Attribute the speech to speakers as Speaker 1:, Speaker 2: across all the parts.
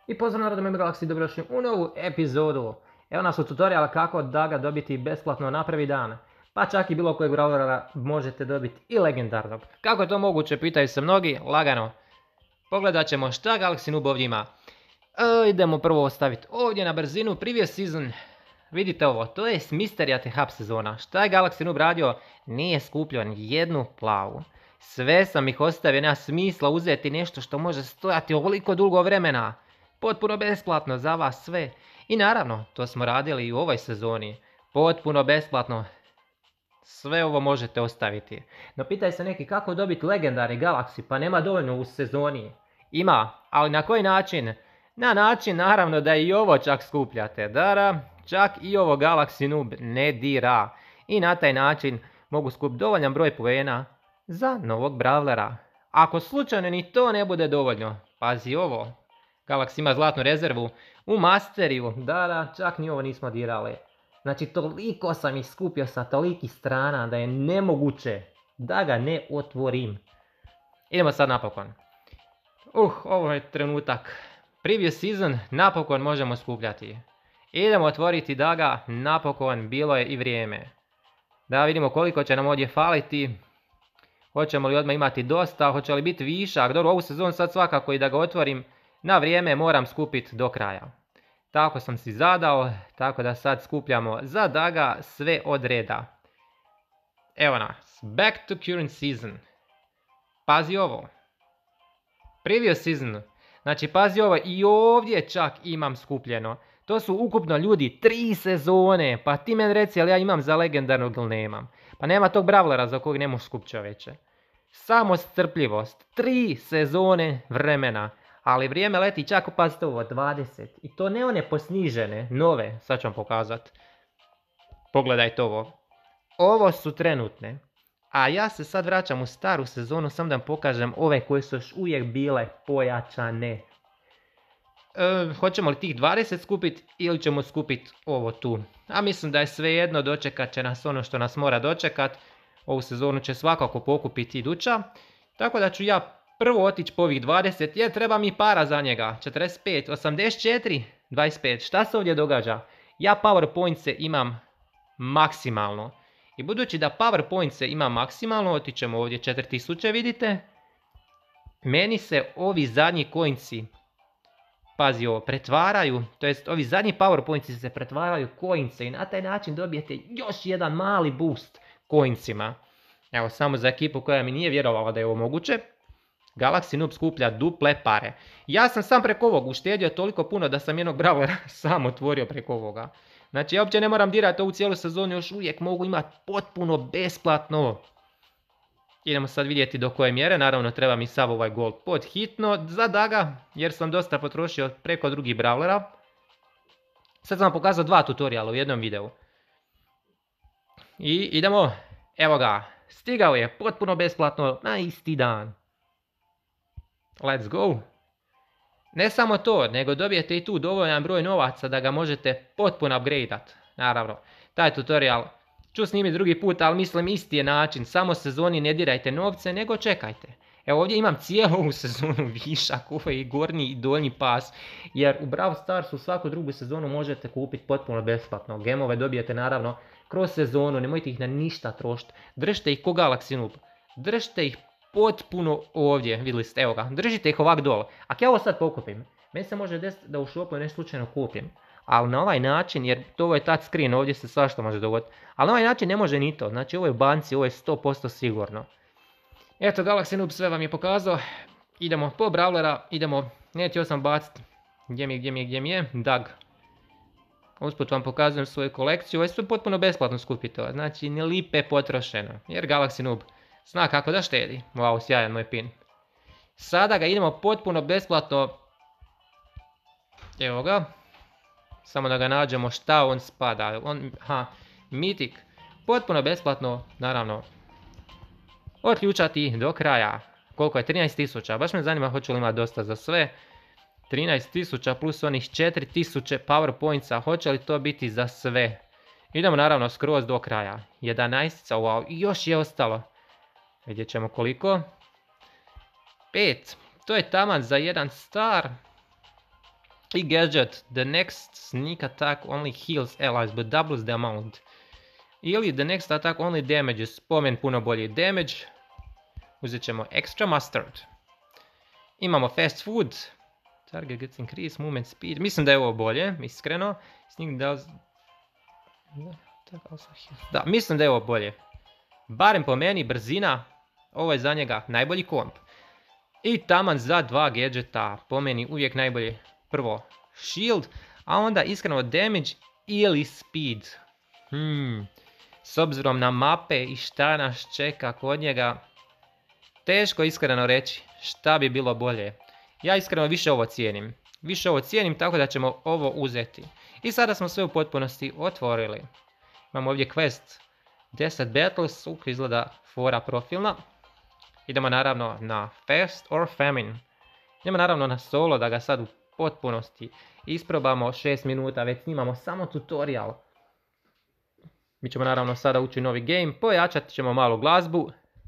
Speaker 1: I pozdrav narodom Ime Galaxy, dobrodošli u novu epizodu. Evo nas u tutorial kako da ga dobiti besplatno na prvi dan. Pa čak i bilo kojeg brawlera možete dobiti i legendarnog. Kako je to moguće, pitaju se mnogi, lagano. Pogledat ćemo šta Galaxy Noob ovdje ima. Idemo prvo staviti ovdje na brzinu previous season. Vidite ovo, to je Mystery at the Hub sezona. Šta je Galaxy Noob radio? Nije skupljio ni jednu plavu. Sve sam ih ostavio, nema smisla uzeti nešto što može stojati ovoliko dugo vremena. Potpuno besplatno za vas sve. I naravno, to smo radili i u ovoj sezoni. Potpuno besplatno. Sve ovo možete ostaviti. No pitaju se neki kako dobiti legendarni Galaxy, pa nema dovoljno u sezoni. Ima, ali na koji način? Na način naravno da i ovo čak skupljate. Dara, čak i ovo Galaxy Noob ne dira. I na taj način mogu skupiti dovoljan broj poena za novog brawlera. Ako slučajno ni to ne bude dovoljno, pazi ovo. Galaxy ima zlatnu rezervu u Masteriju, da, čak ni ovo nismo dirali. Znači toliko sam ih skupio sa tolikih strana da je nemoguće da ga ne otvorim. Idemo sad napokon. Ovo je trenutak. Previous season napokon možemo skupljati. Idemo otvoriti da ga napokon, bilo je i vrijeme. Da vidimo koliko će nam ovdje faliti. Hoćemo li odmah imati dosta, hoće li biti višak. Dobro, ovu sezonu sad svakako i da ga otvorim na vrijeme moram skupiti do kraja. Tako sam si zadao, tako da sad skupljamo za daga sve od reda. Evo nas, back to current season. Pazi ovo. Previous season. Znači pazi ovo, i ovdje čak imam skupljeno. To su ukupno ljudi 3 sezone. Pa ti meni reci, ali ja imam za legendarnog ili nemam. Pa nema tog brawlera za kojeg ne možeš skupiti, čoveče. Samo strpljivost. 3 sezone vremena. Ali vrijeme leti čak, pazite ovo, 20. I to ne one posnižene, nove, sad ću vam pokazati. Pogledajte ovo. Ovo su trenutne. A ja se sad vraćam u staru sezonu, sam da vam pokažem ove koje su još uvijek bile pojačane. Hoćemo li tih 20 skupiti ili ćemo skupiti ovo tu? A mislim da je svejedno, dočekat će nas ono što nas mora dočekat. Ovu sezonu će svakako pokupiti iduća. Tako da ću ja prvo otići po ovih 20 jer treba mi para za njega. 45, 84, 25. Šta se ovdje događa? Ja PowerPointse imam maksimalno. I budući da PowerPointse imam maksimalno, otićemo ovdje 4000, vidite. Meni se ovi zadnji coinsi, pazi ovo, pretvaraju, to jest ovi zadnji PowerPointsi se pretvaraju coinse i na taj način dobijete još jedan mali boost coinsima. Evo, samo za ekipu koja mi nije vjerovala da je ovo moguće. Galaxy Noob skuplja duple pare. Ja sam sam preko ovog uštedio toliko puno da sam jednog brawlera sam otvorio preko ovoga. Znači ja uopće ne moram dirati ovu cijelu sezonu, još uvijek mogu imati potpuno besplatno. Idemo sad vidjeti do koje mjere, naravno treba mi sav ovaj gold pod hitno za daga, jer sam dosta potrošio preko drugih brawlera. Sad sam vam pokazao 2 tutoriala u jednom videu. I idemo, evo ga, stigao je potpuno besplatno na isti dan. Let's go. Ne samo to, nego dobijete i tu dovoljan broj novaca da ga možete potpuno upgradeat. Naravno, taj tutorial ću snimiti drugi put, ali mislim isti je način. Samo sezoni ne dirajte novce, nego čekajte. Evo ovdje imam cijelu ovu sezonu višak, ovaj gornji i donji pas. Jer u Brawl Starsu svaku drugu sezonu možete kupiti potpuno besplatno. Gemove dobijete naravno kroz sezonu, nemojte ih na ništa trošiti. Držite ih ko Galaxy Noob. Držite ih potpuno ovdje, vidjeli ste, evo ga, držite ih ovak dole. Ako ja ovo sad pokupim, meni se može desiti da u shopu nešto slučajno kupim. Ali na ovaj način, jer ovo je touch screen, ovdje se svašta može dogoditi. Ali na ovaj način ne može ni to, znači ovo je u banci, ovo je 100% sigurno. Eto, Galaxy Noob sve vam je pokazao. Idemo po brawlera, idemo, neću sam baciti, gdje mi je, Dag. Usput vam pokazujem svoju kolekciju, ovo je sve potpuno besplatno skupito, znači ni lipe potrošeno, jer Galaxy Noob zna kako da štedi. Wow, sjajan moj pin. Sada ga idemo potpuno besplatno. Evo ga. Samo da ga nađemo šta on spada. Mythic. Potpuno besplatno, naravno. Otključati do kraja. Koliko je? 13.000. Baš me zanima hoću li imati dosta za sve. 13.000 plus onih 4.000 PowerPointsa. Hoće li to biti za sve? Idemo naravno skroz do kraja. 11. Wow, i još je ostalo. Vidjet ćemo koliko. 5. To je taman za jedan star. I gadget, the next sneak attack only heals allies but doubles the amount. Ili the next attack only damages, spomen puno bolji damage. Uzet ćemo extra mustard. Imamo fast food. Target gets increased movement speed. Mislim da je ovo bolje, iskreno. Da, mislim da je ovo bolje. Barem po meni, brzina. Ovo je za njega najbolji komp. I taman za 2 gadgeta, po meni uvijek najbolje. Prvo shield, a onda iskreno damage ili speed. S obzirom na mape i šta nas čeka kod njega, teško iskreno reći šta bi bilo bolje. Ja iskreno više ovo cijenim. Više ovo cijenim, tako da ćemo ovo uzeti. I sada smo sve u potpunosti otvorili. Imamo ovdje quest 10 battles, izgleda fora profilna. Idemo naravno na fast or famine. Idemo naravno na solo da ga sad u potpunosti isprobamo 6 minuta, već snimamo samo tutorial. Mi ćemo naravno sada ući u novi game, pojačat ćemo malo glazbu.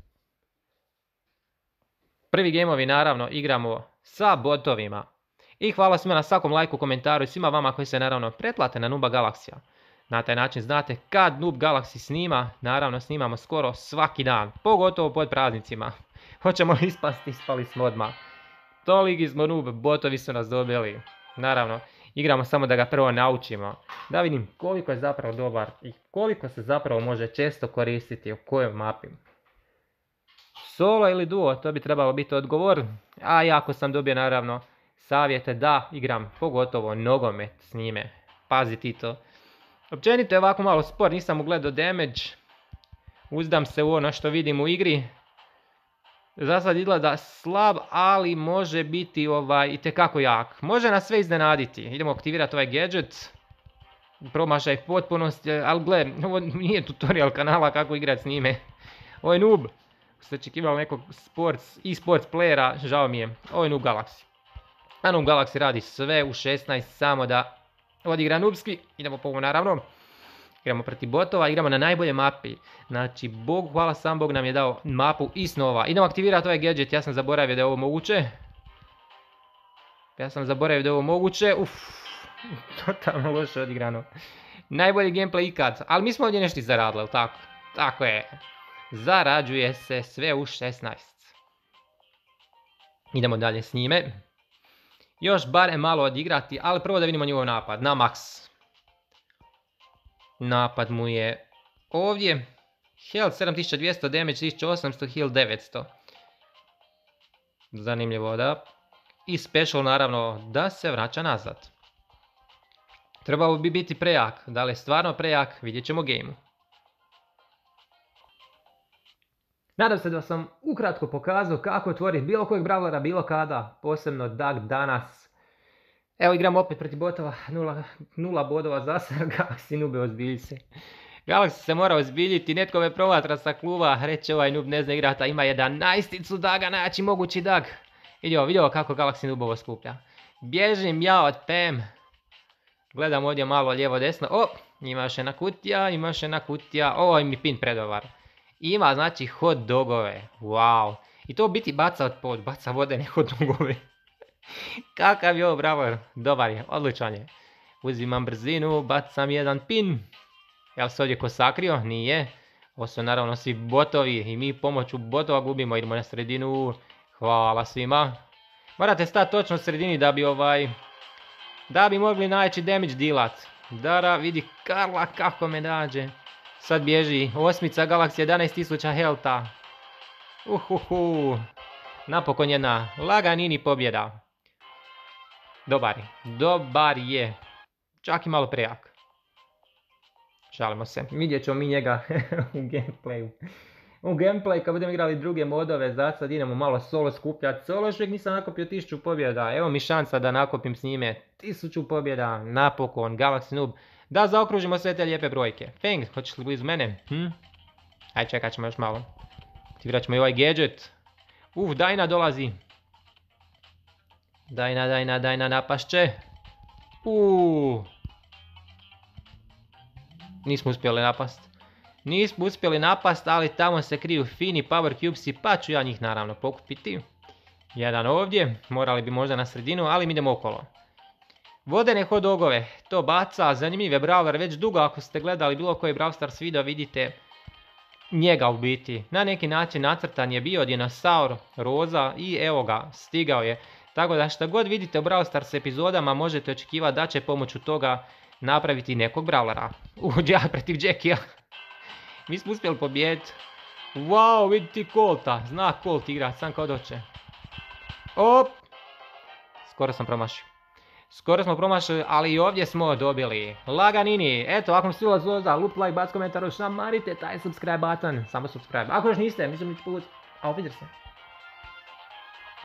Speaker 1: Prvi gameovi naravno igramo sa botovima. I hvala svima na svakom lajku, komentaru i svima vama koji se naravno pretplate na Nooba Galaxija. Na taj način znate kad Noob Galaxy snima, naravno snimamo skoro svaki dan, pogotovo pod praznicima. Hoćemo li ispasti, ispali smo odmah. Toliki smo noob, botovi su nas dobili. Naravno, igramo samo da ga prvo naučimo. Da vidim koliko je zapravo dobar i koliko se zapravo može često koristiti u kojoj mapi. Solo ili duo, to bi trebalo biti odgovor. A ja ako sam dobio naravno savjete da igram pogotovo nogomet s njime. Pazi ti to. Općenito je ovako malo spor, nisam ugledao damage. Uzdam se u ono što vidim u igri. Za sad izgleda slab, ali može biti itekako jak. Može nas sve iznenaditi. Idemo aktivirati ovaj gadget. Promašaj potpunost, ali gle, ovo nije tutorial kanala kako igrati s njime. Ovo je noob. Ste očekivali nekog e-sports playera, žao mi je. Ovo je Noob Galaxy. A Noob Galaxy radi sve u 16, samo da odigra noobski. Idemo po ovo naravno. Igramo protiv botova, igramo na najbolje mapi. Znači, Bog, hvala sam Bog nam je dao mapu i snova. Idemo aktivirati ovaj gadget, ja sam zaboravio da je ovo moguće. Totalno loše odigrano. Najbolji gameplay ikad, ali mi smo ovdje nešto zaradili, ali tako? Tako je. Zarađuje se sve u 16. Idemo dalje s njime. Još barem malo odigrati, ali prvo da vidimo njegov napad, na max. Napad mu je ovdje. Health 7200, damage 1800, heal 900. Zanimljivo da. I special naravno da se vraća nazad. Trebao bi biti prejak. Da li je stvarno prejak, vidjet ćemo gameu. Nadam se da sam ukratko pokazao kako otvoriti bilo kojeg brawlera bilo kada. Posebno danas. Evo igram opet protiv botova, 0 bodova za sad, Galaxy noobe ozbilji se. Galaxy se mora ozbiljiti, netko me promatra sa kluba, reče ovaj noob ne zna igrati, a ima 11 daga, najjači mogući dag. Vidio kako Galaxy noobovo skuplja. Bježim ja od Pam. Gledam ovdje malo lijevo desno, ima još jedna kutija, ovo mi pin predobar. Ima znači hot dogove, wow. I to biti baca od pod, baca vodene hot dogove. Kakav je ovo brawler, dobar je, odličan je. Uzimam brzinu, bacam jedan pin. Jel se ovdje ko sakrio? Nije. Ovo su naravno svi botovi i mi pomoću botova gubimo, idemo na sredinu. Hvala svima. Morate stati točno u sredini da bi mogli najveći damage dealat. Dara, vidi Karla kako me nađe. Sad bježi, osmica Galaxy 11.000 healtha. Napokon jedna laganini pobjeda. Dobar je. Čak i malo prejak. Šalimo se. Vidjet ćemo mi njega u gameplayu. U gameplay kad budemo igrali druge modove, za sad idemo malo solo skupljati. Solo još uvijek nisam nakopio 1000 pobjeda. Evo mi šansa da nakopim s njime 1000 pobjeda. Napokon, Galaxy noob. Da zaokružimo sve te lijepe brojke. Feng, hoćeš li blizu mene? Aj čekat ćemo još malo. Aktivirat ćemo i ovaj gadget. Dajna dolazi. Dajna napašće. Nismo uspjeli napast, ali tamo se kriju fini power cubesi, pa ću ja njih naravno pokupiti. Jedan ovdje, morali bi možda na sredinu, ali mi idemo okolo. Vodene hot dogove, to baca zanimljive brawlere, već dugo ako ste gledali bilo koji Brawl Stars video vidite njega u biti. Na neki način nacrtan je bio dinosaur roza i evo ga, stigao je. Tako da šta god vidite u Brawl Stars epizodama možete očekivati da će pomoću toga napraviti nekog brawlera. Protiv Jackija. Mi smo uspjeli pobijediti. Wow, vidi ti Colta. Zna Colt igrat, sam kao doće. Op! Skoro smo promašili, ali i ovdje smo dobili laganini. Eto, ako vam se svidjela zvozda, lup like, bac komentar, šamarite taj subscribe button. Samo subscribe. Ako još niste, mislim da ću povući. A vidite se.